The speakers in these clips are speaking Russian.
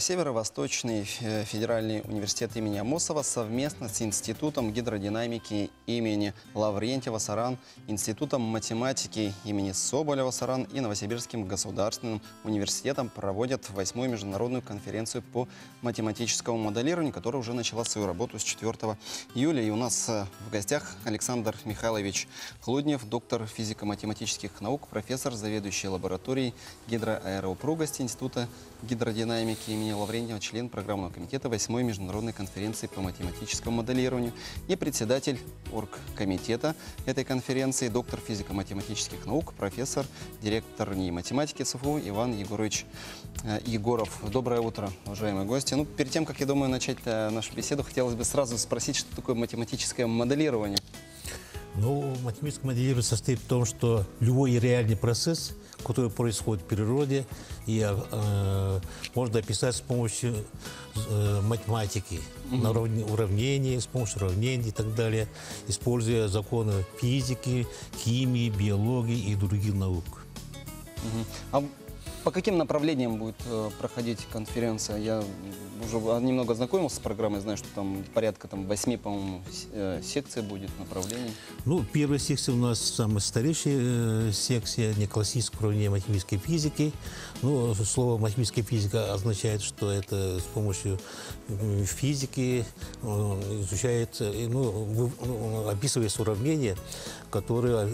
Северо-Восточный федеральный университет имени Амосова совместно с Институтом гидродинамики имени Лаврентьева-Саран, Институтом математики имени Соболева-Саран и Новосибирским государственным университетом проводят 8-ю международную конференцию по математическому моделированию, которая уже начала свою работу с 4 июля. И у нас в гостях Александр Михайлович Хлуднев, доктор физико-математических наук, профессор, заведующий лабораторией гидроаэроупругости Института гидродинамики имени Лаврентьева, член программного комитета 8-й международной конференции по математическому моделированию и председатель оргкомитета этой конференции, доктор физико-математических наук, профессор, директор НИИ математики ЦФУ Иван Егорович Егоров. Доброе утро, уважаемые гости. Ну, перед тем, как, я думаю, начать нашу беседу, хотелось бы сразу спросить, что такое математическое моделирование. Ну, математическое моделирование состоит в том, что любой реальный процесс, который происходит в природе, можно описать с помощью математики, уравнений, с помощью уравнений и так далее, используя законы физики, химии, биологии и других наук. А по каким направлениям будет проходить конференция? Я уже немного ознакомился с программой, знаю, что там порядка 8, по-моему, секций будет, направлений. Ну, первая секция у нас самая старейшая секция, не классическое уравнение математической физики. Ну, слово математическая физика означает, что это с помощью физики изучается, описывается уравнение, которое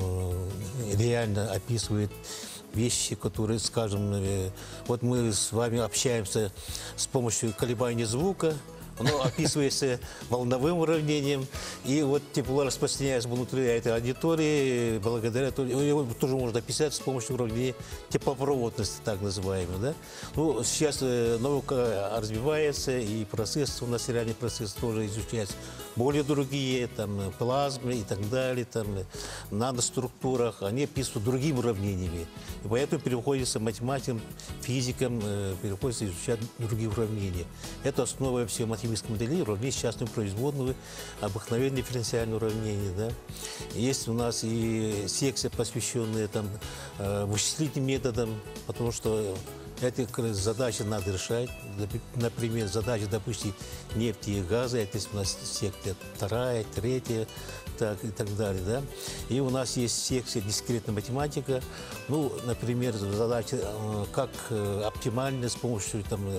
реально описывает вещи, которые, скажем, вот мы с вами общаемся с помощью колебания звука, оно описывается волновым уравнением, и вот тепло распространяется внутри этой аудитории, благодаря его тоже можно описать с помощью уравнения теплопроводности, так называемой. Да? Ну, сейчас наука развивается, и процесс, у нас реальный процесс тоже изучается. Более другие, там, плазмы и так далее, там, наноструктурах, они описывают другими уравнениями. И поэтому приходится математикам, физикам, приходится изучать другие уравнения. Это основа всего математического моделирования, уравнения частного производного, обыкновенные дифференциальные уравнения. Да? Есть у нас и секция, посвященная вычислительным методам, потому что эти задачи надо решать. Например, задачи, допустим, нефти и газа, это у нас секция 2, 3, так, и так далее. Да? И у нас есть секция дискретная математика. Ну, например, задача, как оптимально с помощью,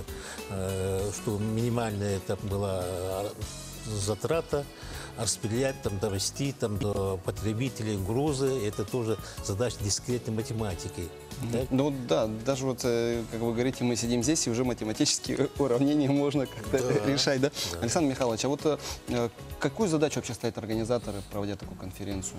что минимальная была затрата, распределять, довести до потребителей грузы. Это тоже задача дискретной математики. Так? Ну да, даже вот, как вы говорите, мы сидим здесь, и уже математические уравнения можно как-то решать. Да? Да. Александр Михайлович, а вот какую задачу вообще ставят организаторы, проводя такую конференцию?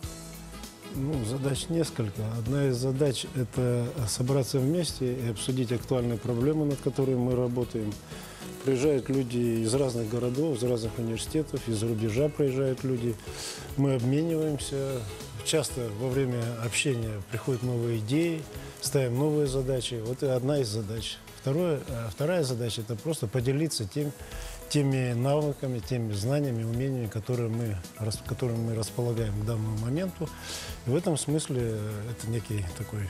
Ну, задач несколько. Одна из задач – это собраться вместе и обсудить актуальные проблемы, над которыми мы работаем. Приезжают люди из разных городов, из разных университетов, из-за рубежа приезжают люди. Мы обмениваемся. Часто во время общения приходят новые идеи, ставим новые задачи. Вот это одна из задач. Вторая задача – это просто поделиться теми навыками, теми знаниями, умениями, которыми мы располагаем к данному моменту. И в этом смысле это некое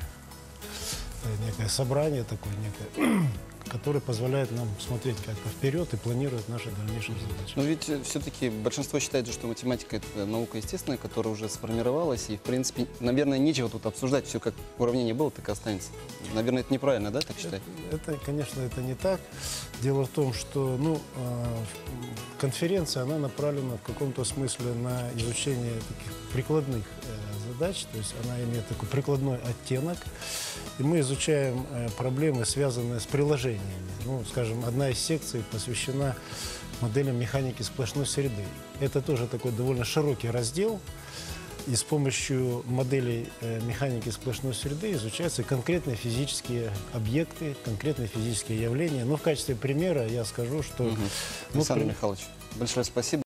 собрание, которое позволяет нам смотреть как-то вперед и планировать наши дальнейшие задачи. Но ведь все-таки большинство считает, что математика – это наука естественная, которая уже сформировалась, и, в принципе, наверное, нечего тут обсуждать. Все как уравнение было, так и останется. Наверное, это неправильно, да, так считать? Конечно, это не так. Дело в том, что конференция, она направлена в каком-то смысле на изучение таких прикладных задач, то есть она имеет такой прикладной оттенок. И мы изучаем проблемы, связанные с приложениями. Ну, скажем, одна из секций посвящена моделям механики сплошной среды. Это тоже такой довольно широкий раздел. И с помощью моделей механики сплошной среды изучаются конкретные физические объекты, конкретные физические явления. Но в качестве примера я скажу, что... Александр Михайлович, большое спасибо.